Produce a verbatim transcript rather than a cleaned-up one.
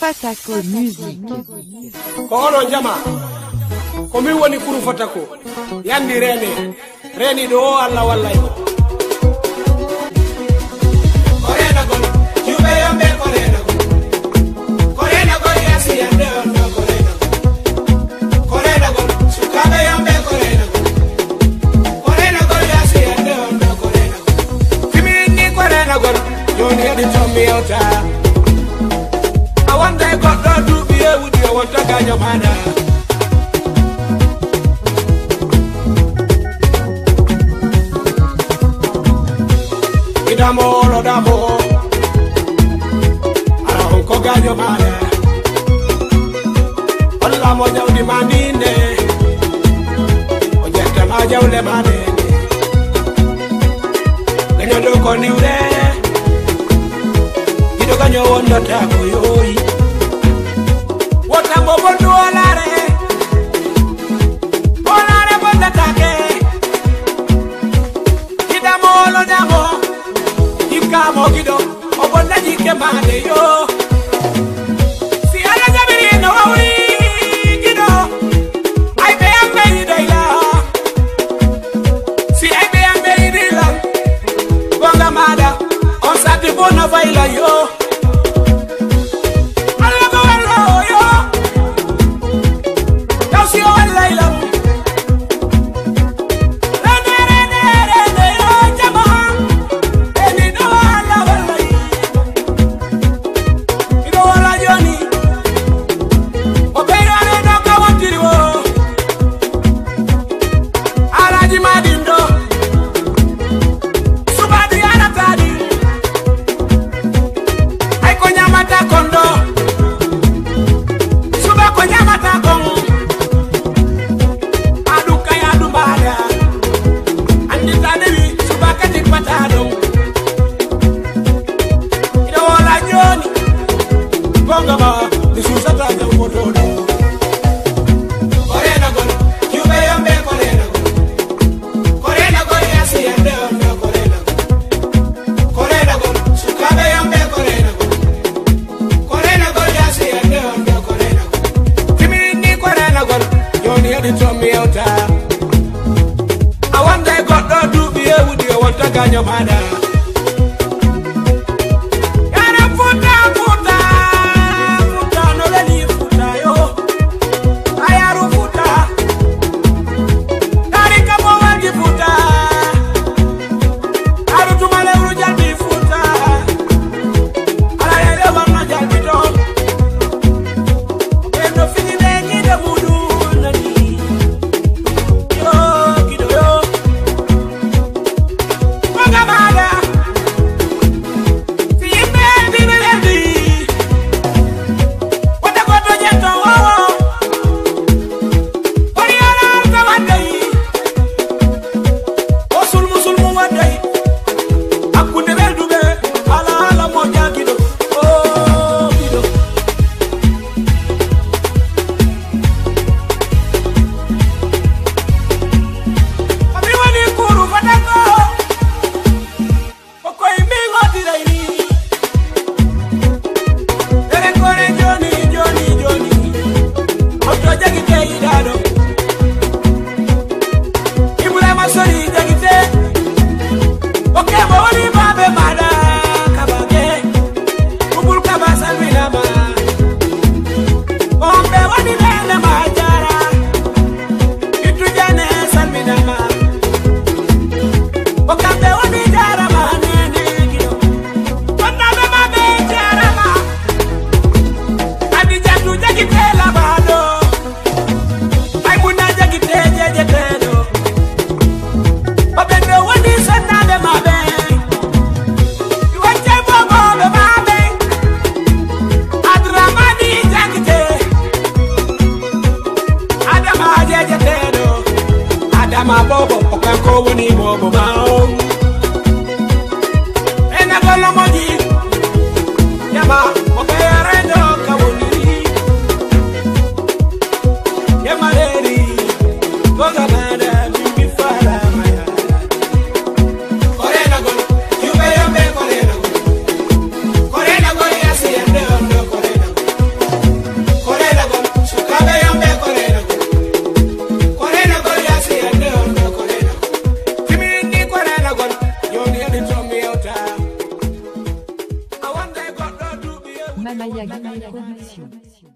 Fatako Music. Kono jama. Komi woni kuru Fatako. Yandi reni. Reni do Allah wallahi. Korena gon. Jube yambe korena gon. Korena gon yasi yande onda korena gon. Korena gon. Sukabe yambe korena gon. Korena gon yasi yande onda korena gon. Kimi ni korena gon. Yoni yadi tomi ota. One day God don't do be a would you want to get your man. Idamo lo damo. Ara honko get your man. Alla mo jaw di manine. O jette ma jaw le manine. Ganyo do ko niure. Ido ganyo wondo ta ko yoyi. Bobo do olare, olare bonda take. Kida molo damo, ikamo kido, obonda jike mane yo. Si ala jabiri no awi kido, I be ambe idela. Si I be ambe idela, bonga mada, on sati bona vaila yo. Mamaya Production.